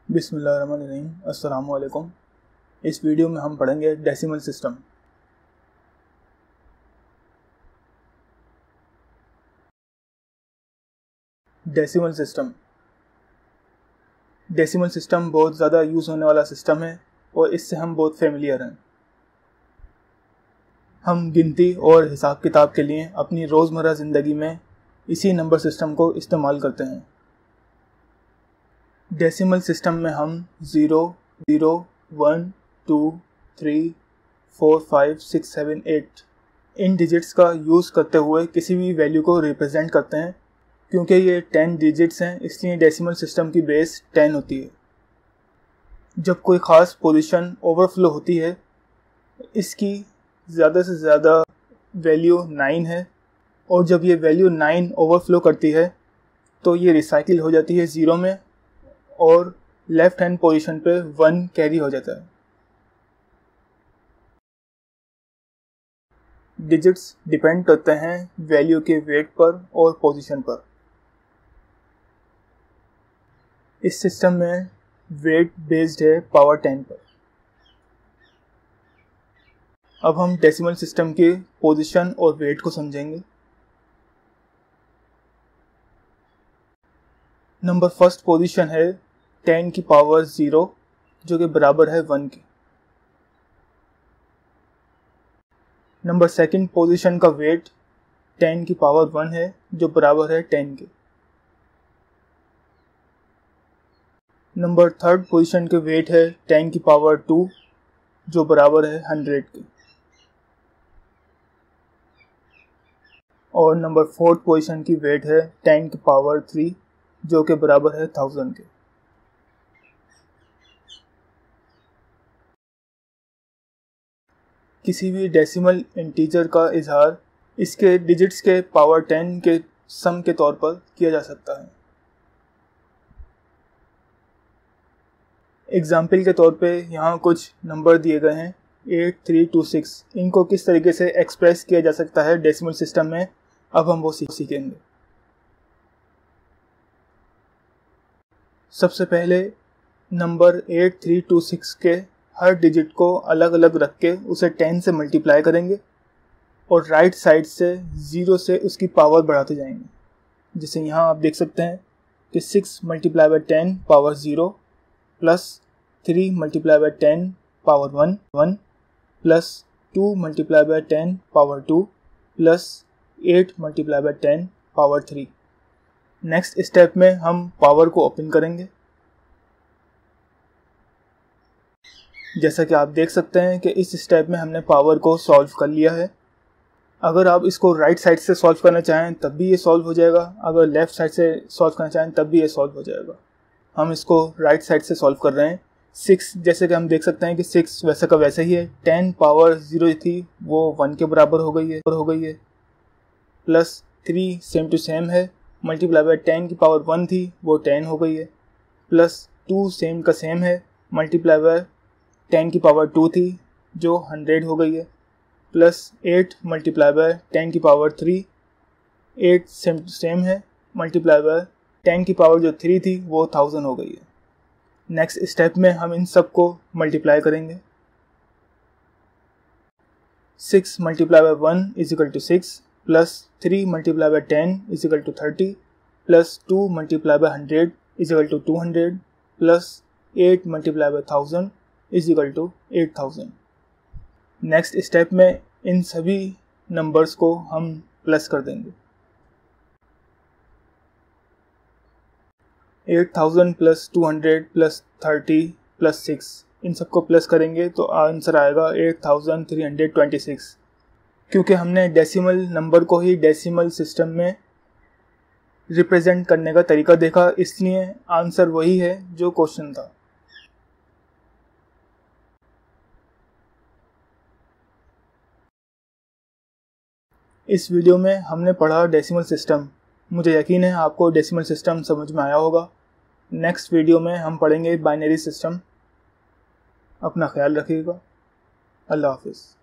बिस्मिल्लाहिर्रहमानिर्रहीम। अस्सलाम वालेकुम। इस वीडियो में हम पढ़ेंगे decimal system. Decimal system decimal system बहुत ज़्यादा यूज़ होने वाला सिस्टम है और इससे हम बहुत फेमिलियर हैं। हम गिनती और हिसाब किताब के लिए अपनी रोज़मर्रा ज़िंदगी में इसी नंबर सिस्टम को इस्तेमाल करते हैं। डेसिमल सिस्टम में हम 0, 0, 1, 2, 3, 4, 5, 6, 7, 8 इन डिजिट्स का यूज़ करते हुए किसी भी वैल्यू को रिप्रेजेंट करते हैं। क्योंकि ये 10 डिजिट्स हैं, इसलिए डेसिमल सिस्टम की बेस 10 होती है। जब कोई ख़ास पोजीशन ओवरफ्लो होती है, इसकी ज़्यादा से ज़्यादा वैल्यू 9 है, और जब ये वैल्यू 9 ओवरफ्लो करती है तो ये रिसाइकिल हो जाती है 0 में और लेफ़्ट हैंड पोजीशन पे 1 कैरी हो जाता है। डिजिट्स डिपेंड करते हैं वैल्यू के वेट पर और पोजीशन पर। इस सिस्टम में वेट बेस्ड है पावर 10 पर। अब हम डेसिमल सिस्टम के पोजीशन और वेट को समझेंगे। नंबर फर्स्ट पोजीशन है 10 की पावर 0, जो कि बराबर है 1 के। नंबर सेकंड पोजीशन का वेट 10 की पावर 1 है, जो बराबर है 10 के। नंबर थर्ड पोजीशन के वेट है 10 की पावर 2, जो बराबर है 100 के। और नंबर फोर्थ पोजीशन की वेट है 10 की पावर 3, जो कि बराबर है 1000 के। किसी भी डेसिमल इंटीजर का इजहार इसके डिजिट्स के पावर 10 के सम के तौर पर किया जा सकता है। एग्जाम्पल के तौर पे यहाँ कुछ नंबर दिए गए हैं 8326। इनको किस तरीके से एक्सप्रेस किया जा सकता है डेसिमल सिस्टम में, अब हम वो सीखेंगे। सबसे पहले नंबर 8326 के हर डिजिट को अलग अलग रख के उसे 10 से मल्टीप्लाई करेंगे और राइट साइड से 0 से उसकी पावर बढ़ाते जाएंगे। जैसे यहाँ आप देख सकते हैं कि 6 multiply by 10 power 0 plus 3 multiply by 10 power 1 plus 2 multiply by 10 power 2 plus 8 multiply by 10 power 3। Next step में हम पावर को ओपन करेंगे। जैसा कि आप देख सकते हैं कि इस स्टेप में हमने पावर को सॉल्व कर लिया है। अगर आप इसको राइट साइड से सॉल्व करना चाहें तब भी ये सॉल्व हो जाएगा, अगर लेफ़्ट साइड से सॉल्व करना चाहें तब भी ये सॉल्व हो जाएगा। हम इसको राइट साइड से सॉल्व कर रहे हैं। 6 जैसे कि हम देख सकते हैं कि 6 वैसा का वैसे ही है। 10 पावर 0 थी वो 1 के बराबर हो गई है प्लस 3 सेम टू सेम है, मल्टीप्लाई बाई 10 की पावर 1 थी वो 10 हो गई है, प्लस 2 सेम का सेम है, मल्टीप्लाई बाई 10 की पावर 2 थी जो 100 हो गई है, प्लस 8 मल्टीप्लाई बाई 10 की पावर 3, 8 सेम है, मल्टीप्लाई बाई 10 की पावर जो 3 थी वो 1000 हो गई है। नेक्स्ट स्टेप में हम इन सब को मल्टीप्लाई करेंगे। 6 multiply by 1 is equal to 6, plus 3 multiply by 10 is equal to 30, plus 2 multiply by 100 is equal to 200, plus 8 multiply by 1000 is equal to 8000। Next step में इन सभी नंबर्स को हम प्लस कर देंगे। 8000 प्लस 200 प्लस 30 प्लस 6, इन सबको plus करेंगे तो आंसर आएगा 8326। क्योंकि हमने डेसिमल नंबर को ही डेसिमल सिस्टम में रिप्रेजेंट करने का तरीका देखा, इसलिए आंसर वही है जो क्वेश्चन था। इस वीडियो में हमने पढ़ा डेसिमल सिस्टम। मुझे यकीन है आपको डेसिमल सिस्टम समझ में आया होगा। नेक्स्ट वीडियो में हम पढ़ेंगे बाइनरी सिस्टम। अपना ख्याल रखिएगा। अल्लाह हाफिज़।